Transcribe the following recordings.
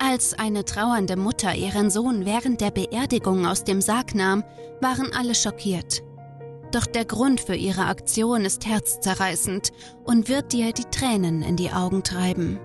Als eine trauernde Mutter ihren Sohn während der Beerdigung aus dem Sarg nahm, waren alle schockiert. Doch der Grund für ihre Aktion ist herzzerreißend und wird dir die Tränen in die Augen treiben.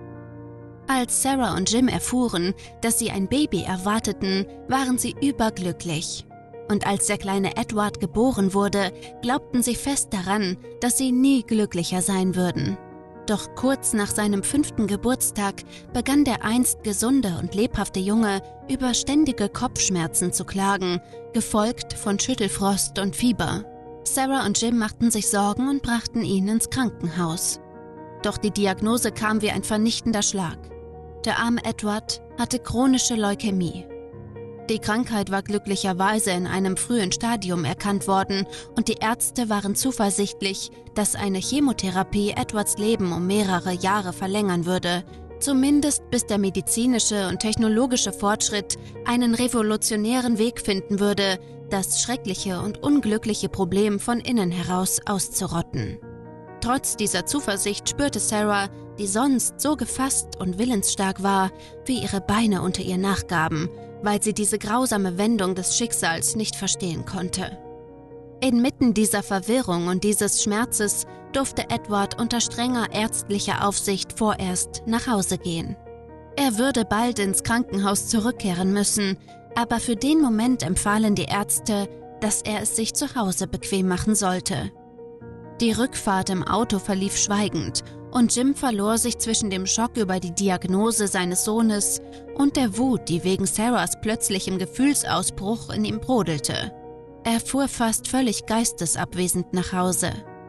Als Sarah und Jim erfuhren, dass sie ein Baby erwarteten, waren sie überglücklich. Und als der kleine Edward geboren wurde, glaubten sie fest daran, dass sie nie glücklicher sein würden. Doch kurz nach seinem 5. Geburtstag begann der einst gesunde und lebhafte Junge über ständige Kopfschmerzen zu klagen, gefolgt von Schüttelfrost und Fieber. Sarah und Jim machten sich Sorgen und brachten ihn ins Krankenhaus. Doch die Diagnose kam wie ein vernichtender Schlag. Der arme Edward hatte chronische Leukämie. Die Krankheit war glücklicherweise in einem frühen Stadium erkannt worden und die Ärzte waren zuversichtlich, dass eine Chemotherapie Edwards Leben um mehrere Jahre verlängern würde, zumindest bis der medizinische und technologische Fortschritt einen revolutionären Weg finden würde, das schreckliche und unglückliche Problem von innen heraus auszurotten. Trotz dieser Zuversicht spürte Sarah, die sonst so gefasst und willensstark war, wie ihre Beine unter ihr nachgaben, weil sie diese grausame Wendung des Schicksals nicht verstehen konnte. Inmitten dieser Verwirrung und dieses Schmerzes durfte Edward unter strenger ärztlicher Aufsicht vorerst nach Hause gehen. Er würde bald ins Krankenhaus zurückkehren müssen, aber für den Moment empfahlen die Ärzte, dass er es sich zu Hause bequem machen sollte. Die Rückfahrt im Auto verlief schweigend und Jim verlor sich zwischen dem Schock über die Diagnose seines Sohnes und der Wut, die wegen Sarahs plötzlichem Gefühlsausbruch in ihm brodelte. Er fuhr fast völlig geistesabwesend nach Hause.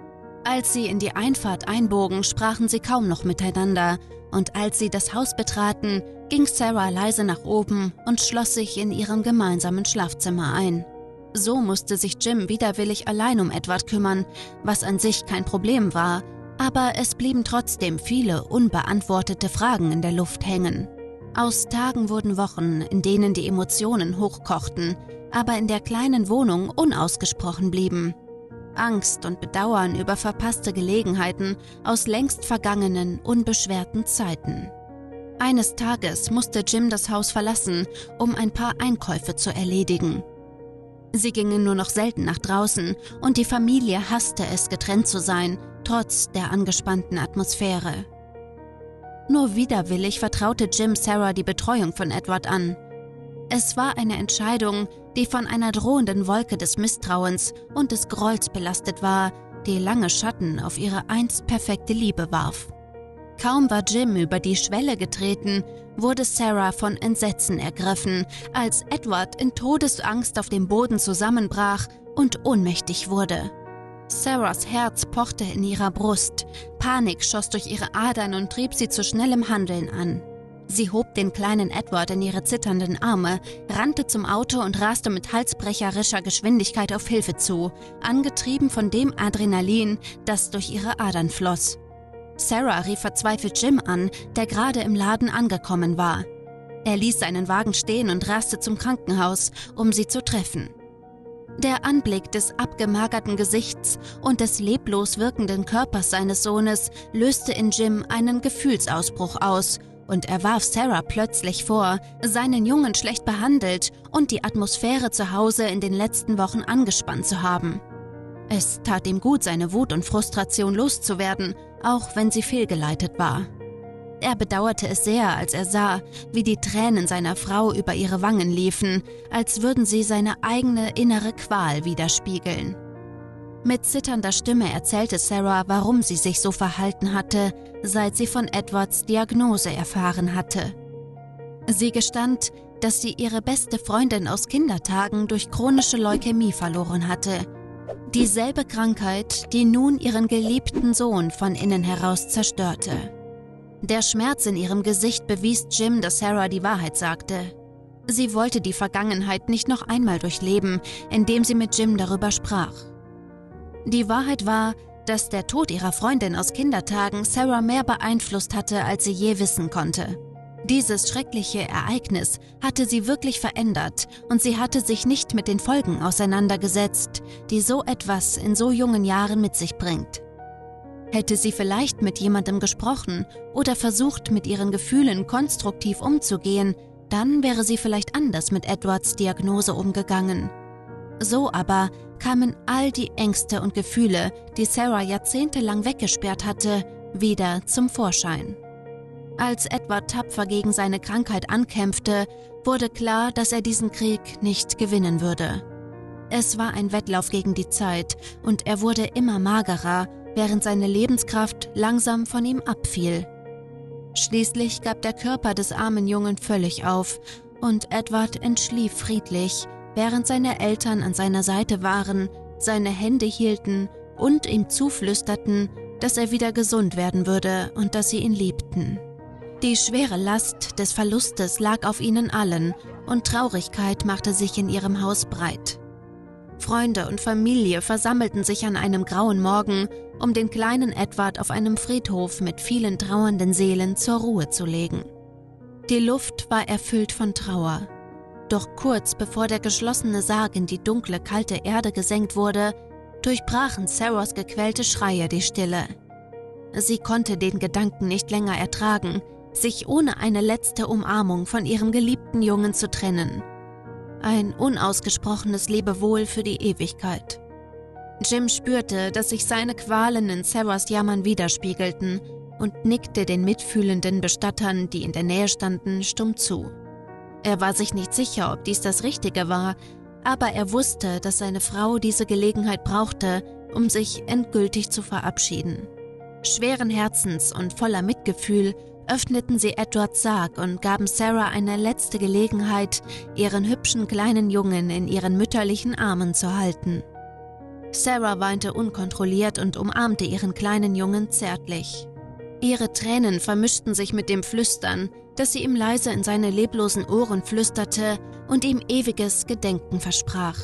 Als sie in die Einfahrt einbogen, sprachen sie kaum noch miteinander und als sie das Haus betraten, ging Sarah leise nach oben und schloss sich in ihrem gemeinsamen Schlafzimmer ein. So musste sich Jim widerwillig allein um Edward kümmern, was an sich kein Problem war, aber es blieben trotzdem viele unbeantwortete Fragen in der Luft hängen. Aus Tagen wurden Wochen, in denen die Emotionen hochkochten, aber in der kleinen Wohnung unausgesprochen blieben. Angst und Bedauern über verpasste Gelegenheiten aus längst vergangenen, unbeschwerten Zeiten. Eines Tages musste Jim das Haus verlassen, um ein paar Einkäufe zu erledigen. Sie gingen nur noch selten nach draußen und die Familie hasste es, getrennt zu sein, trotz der angespannten Atmosphäre. Nur widerwillig vertraute Jim Sarah die Betreuung von Edward an. Es war eine Entscheidung, die von einer drohenden Wolke des Misstrauens und des Grolls belastet war, die lange Schatten auf ihre einst perfekte Liebe warf. Kaum war Jim über die Schwelle getreten, wurde Sarah von Entsetzen ergriffen, als Edward in Todesangst auf dem Boden zusammenbrach und ohnmächtig wurde. Sarahs Herz pochte in ihrer Brust, Panik schoss durch ihre Adern und trieb sie zu schnellem Handeln an. Sie hob den kleinen Edward in ihre zitternden Arme, rannte zum Auto und raste mit halsbrecherischer Geschwindigkeit auf Hilfe zu, angetrieben von dem Adrenalin, das durch ihre Adern floss. Sarah rief verzweifelt Jim an, der gerade im Laden angekommen war. Er ließ seinen Wagen stehen und raste zum Krankenhaus, um sie zu treffen. Der Anblick des abgemagerten Gesichts und des leblos wirkenden Körpers seines Sohnes löste in Jim einen Gefühlsausbruch aus und er warf Sarah plötzlich vor, seinen Jungen schlecht behandelt und die Atmosphäre zu Hause in den letzten Wochen angespannt zu haben. Es tat ihm gut, seine Wut und Frustration loszuwerden, auch wenn sie fehlgeleitet war. Er bedauerte es sehr, als er sah, wie die Tränen seiner Frau über ihre Wangen liefen, als würden sie seine eigene innere Qual widerspiegeln. Mit zitternder Stimme erzählte Sarah, warum sie sich so verhalten hatte, seit sie von Edwards Diagnose erfahren hatte. Sie gestand, dass sie ihre beste Freundin aus Kindertagen durch chronische Leukämie verloren hatte. Dieselbe Krankheit, die nun ihren geliebten Sohn von innen heraus zerstörte. Der Schmerz in ihrem Gesicht bewies Jim, dass Sarah die Wahrheit sagte. Sie wollte die Vergangenheit nicht noch einmal durchleben, indem sie mit Jim darüber sprach. Die Wahrheit war, dass der Tod ihrer Freundin aus Kindertagen Sarah mehr beeinflusst hatte, als sie je wissen konnte. Dieses schreckliche Ereignis hatte sie wirklich verändert und sie hatte sich nicht mit den Folgen auseinandergesetzt, die so etwas in so jungen Jahren mit sich bringt. Hätte sie vielleicht mit jemandem gesprochen oder versucht, mit ihren Gefühlen konstruktiv umzugehen, dann wäre sie vielleicht anders mit Edwards Diagnose umgegangen. So aber kamen all die Ängste und Gefühle, die Sarah jahrzehntelang weggesperrt hatte, wieder zum Vorschein. Als Edward tapfer gegen seine Krankheit ankämpfte, wurde klar, dass er diesen Krieg nicht gewinnen würde. Es war ein Wettlauf gegen die Zeit und er wurde immer magerer, während seine Lebenskraft langsam von ihm abfiel. Schließlich gab der Körper des armen Jungen völlig auf und Edward entschlief friedlich, während seine Eltern an seiner Seite waren, seine Hände hielten und ihm zuflüsterten, dass er wieder gesund werden würde und dass sie ihn liebten. Die schwere Last des Verlustes lag auf ihnen allen und Traurigkeit machte sich in ihrem Haus breit. Freunde und Familie versammelten sich an einem grauen Morgen, um den kleinen Edward auf einem Friedhof mit vielen trauernden Seelen zur Ruhe zu legen. Die Luft war erfüllt von Trauer. Doch kurz bevor der geschlossene Sarg in die dunkle, kalte Erde gesenkt wurde, durchbrachen Sarahs gequälte Schreie die Stille. Sie konnte den Gedanken nicht länger ertragen, sich ohne eine letzte Umarmung von ihrem geliebten Jungen zu trennen. Ein unausgesprochenes Lebewohl für die Ewigkeit. Jim spürte, dass sich seine Qualen in Sarahs Jammern widerspiegelten und nickte den mitfühlenden Bestattern, die in der Nähe standen, stumm zu. Er war sich nicht sicher, ob dies das Richtige war, aber er wusste, dass seine Frau diese Gelegenheit brauchte, um sich endgültig zu verabschieden. Schweren Herzens und voller Mitgefühl öffneten sie Edwards Sarg und gaben Sarah eine letzte Gelegenheit, ihren hübschen kleinen Jungen in ihren mütterlichen Armen zu halten. Sarah weinte unkontrolliert und umarmte ihren kleinen Jungen zärtlich. Ihre Tränen vermischten sich mit dem Flüstern, das sie ihm leise in seine leblosen Ohren flüsterte und ihm ewiges Gedenken versprach.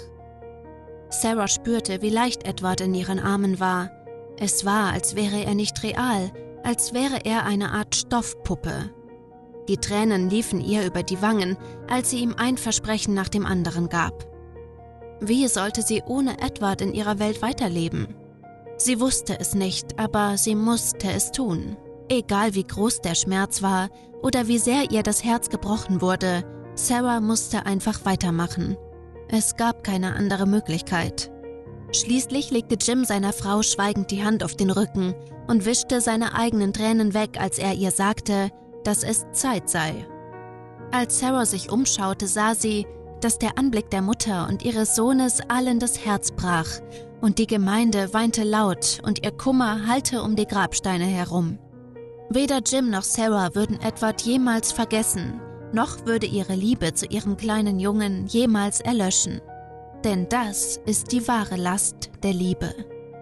Sarah spürte, wie leicht Edward in ihren Armen war. Es war, als wäre er nicht real, als wäre er eine Art Stoffpuppe. Die Tränen liefen ihr über die Wangen, als sie ihm ein Versprechen nach dem anderen gab. Wie sollte sie ohne Edward in ihrer Welt weiterleben? Sie wusste es nicht, aber sie musste es tun. Egal wie groß der Schmerz war oder wie sehr ihr das Herz gebrochen wurde, Sarah musste einfach weitermachen. Es gab keine andere Möglichkeit. Schließlich legte Jim seiner Frau schweigend die Hand auf den Rücken und wischte seine eigenen Tränen weg, als er ihr sagte, dass es Zeit sei. Als Sarah sich umschaute, sah sie, dass der Anblick der Mutter und ihres Sohnes allen das Herz brach und die Gemeinde weinte laut und ihr Kummer hallte um die Grabsteine herum. Weder Jim noch Sarah würden Edward jemals vergessen, noch würde ihre Liebe zu ihrem kleinen Jungen jemals erlöschen. Denn das ist die wahre Last der Liebe.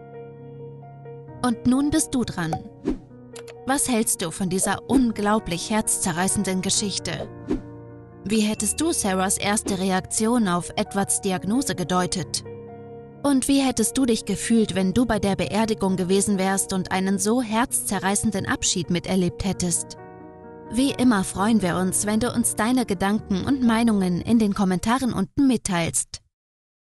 Und nun bist du dran. Was hältst du von dieser unglaublich herzzerreißenden Geschichte? Wie hättest du Sarahs erste Reaktion auf Edwards Diagnose gedeutet? Und wie hättest du dich gefühlt, wenn du bei der Beerdigung gewesen wärst und einen so herzzerreißenden Abschied miterlebt hättest? Wie immer freuen wir uns, wenn du uns deine Gedanken und Meinungen in den Kommentaren unten mitteilst.